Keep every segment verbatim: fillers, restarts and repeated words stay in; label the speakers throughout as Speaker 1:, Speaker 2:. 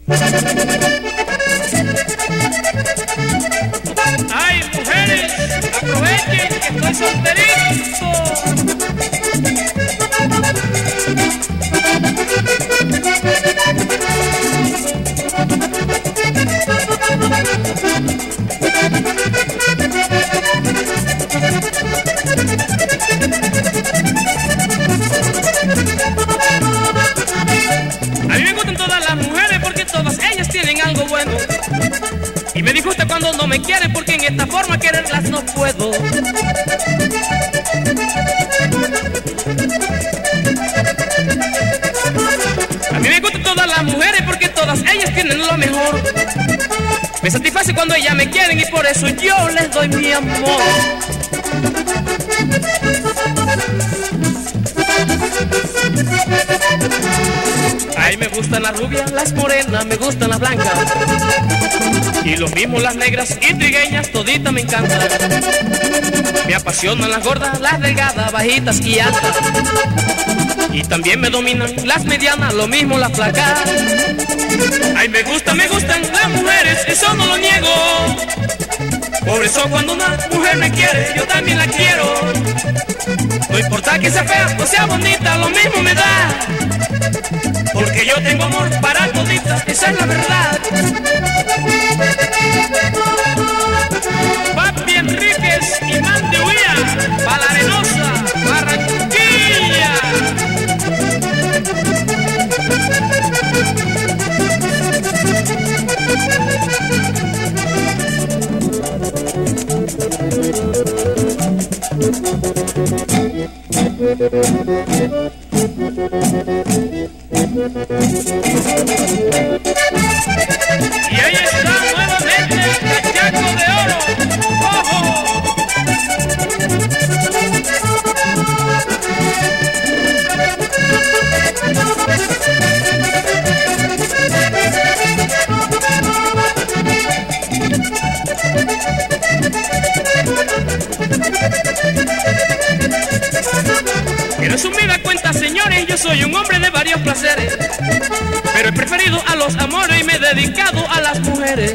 Speaker 1: Ay, mujeres, aprovechen que estoy solterito. A mí me gustan todas las mujeres porque todas ellas tienen algo bueno. Y me disgusta cuando no me quieren porque en esta forma quererlas no puedo. A mí me gustan todas las mujeres porque todas ellas tienen lo mejor. Me satisface cuando ellas me quieren y por eso yo les doy mi amor. Ay, me gustan las rubias, las morenas, me gustan las blancas. Y lo mismo las negras y trigueñas, toditas me encantan. Me apasionan las gordas, las delgadas, bajitas y altas. Y también me dominan las medianas, lo mismo las flacas. Ay, me gustan, me gustan las mujeres, eso no lo niego. Por eso cuando una mujer me quiere, yo también la quiero. No importa que sea fea o sea bonita, lo mismo me da. Porque yo tengo amor para todita, esa es la verdad. Papi Enríquez y Mandy Huía, pa' la Arenosa, Barranquilla. Y ahí está nuevamente el Cachaco de Oro. ¡Ojo! En resumida cuenta, señores, yo soy un hombre de varios placeres, pero he preferido a los amores y me he dedicado a las mujeres.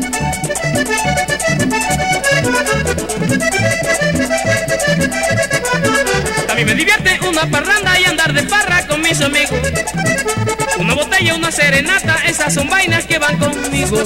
Speaker 1: A mí me divierte una parranda y andar de farra con mis amigos. Una botella, una serenata, esas son vainas que van conmigo.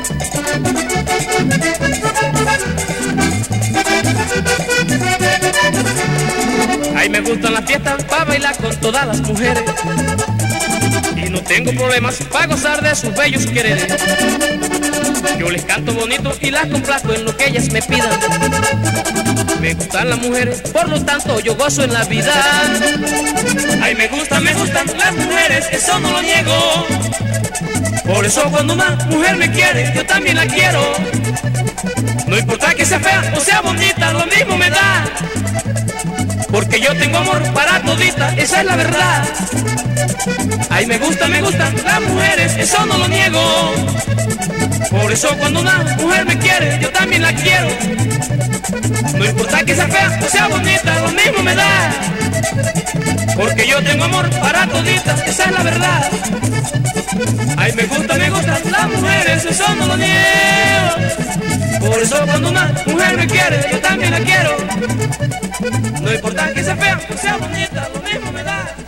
Speaker 1: Ay, me gustan las fiestas para bailar con todas las mujeres. Y no tengo problemas para gozar de sus bellos quereres. Yo les canto bonito y las complazco en lo que ellas me pidan. Me gustan las mujeres, por lo tanto yo gozo en la vida. Ay, me gustan, me gustan las mujeres, eso no lo niego. Por eso cuando una mujer me quiere, yo también la quiero. No importa que sea fea o sea bonita, lo mismo me da. Porque yo tengo amor para todita, esa es la verdad. Ay, me gustan, me gustan las mujeres, eso no lo niego. Por eso cuando una mujer me quiere, yo también la quiero. No importa que sea fea o sea bonita, lo mismo me da. Porque yo tengo amor para todita, esa es la verdad. Ay, me gustan, me gustan las mujeres, eso no lo niego. Por eso cuando una mujer me quiere, yo también la quiero. No importa que sea fea o sea bonita, lo mismo me da.